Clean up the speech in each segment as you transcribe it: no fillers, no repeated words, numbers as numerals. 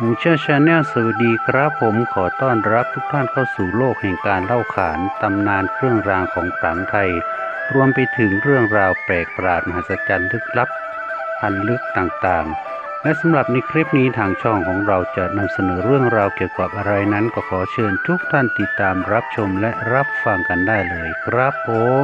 หมูเชื่อชาแนลสวัสดีครับผมขอต้อนรับทุกท่านเข้าสู่โลกแห่งการเล่าขานตำนานเครื่องรางของขลังไทยรวมไปถึงเรื่องราวแปลกประหลาดมหัศจรรย์ลึกลับอันลึกต่างๆและสำหรับในคลิปนี้ทางช่องของเราจะนำเสนอเรื่องราวเกี่ยวกับอะไรนั้นก็ขอเชิญทุกท่านติดตามรับชมและรับฟังกันได้เลยครับผม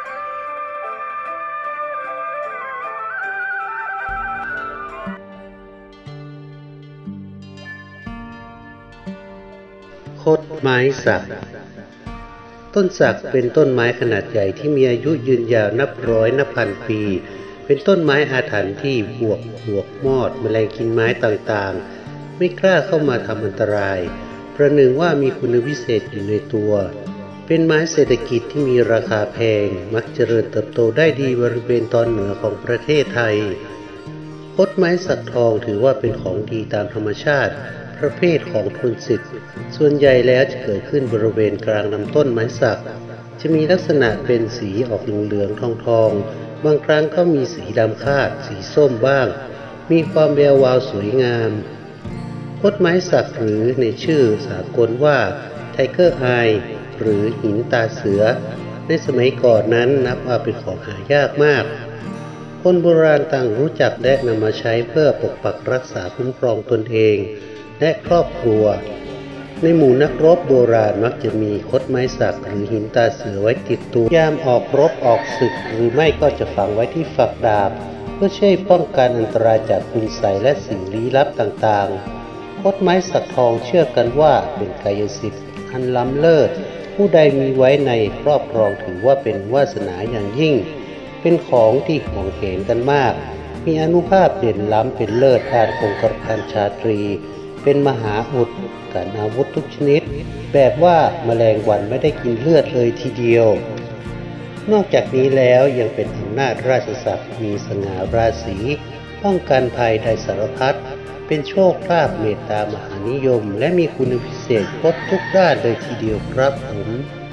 คดไม้สักต้นสักเป็นต้นไม้ขนาดใหญ่ที่มีอายุยืนยาวนับร้อยนับพันปีเป็นต้นไม้อาถรรพ์ที่บวกมอดแมลงกินไม้ต่างๆไม่กล้าเข้ามาทำอันตรายประหนึ่งว่ามีคุณวิเศษอยู่ในตัวเป็นไม้เศรษฐกิจที่มีราคาแพงมักเจริญเติบโตได้ดีบริเวณตอนเหนือของประเทศไทยคดไม้สักทองถือว่าเป็นของดีตามธรรมชาติประเภทของทนสิทธิ์ส่วนใหญ่แล้วจะเกิดขึ้นบริเวณกลางลำต้นไม้สักจะมีลักษณะเป็นสีออกเหลืองๆทองบางครั้งก็มีสีดำคาดสีส้มบ้างมีความแวววาวสวยงามคดไม้สักหรือในชื่อสากลว่าไทเกอร์อายหรือหินตาเสือในสมัยก่อนนั้นนับว่าเป็นของหายากมากคนโบราณต่างรู้จักและนำมาใช้เพื่อปกปักรักษาคุ้มครองตนเองและครอบครัวในหมู่นักรบโบราณมักจะมีคดไม้สักหรือหินตาเสือไว้ติดตัวยามออกรบออกศึกหรือไม่ก็จะฝังไว้ที่ฝักดาบเพื่อช่วยป้องกันอันตรายจากคุณไสยและสิ่งลี้ลับต่างๆคดไม้สักทองเชื่อกันว่าเป็นกายสิทธิ์อันล้ำเลิศผู้ใดมีไว้ในครอบครองถือว่าเป็นวาสนาอย่างยิ่งเป็นของที่หวงแหนกันมากมีอานุภาพเด่นล้ำเป็นเลิศด้านองค์การพันชาตรีเป็นมหาอุดกันอาวุธทุกชนิดแบบว่าแมลงวันไม่ได้กินเลือดเลยทีเดียวนอกจากนี้แล้วยังเป็นอำนาจราชศักดิ์มีสง่าราศีป้องกันภัยได้สารพัดเป็นโชคลาภเมตตามหานิยมและมีคุณพิเศษครบทุกด้านเลยทีเดียวครับผม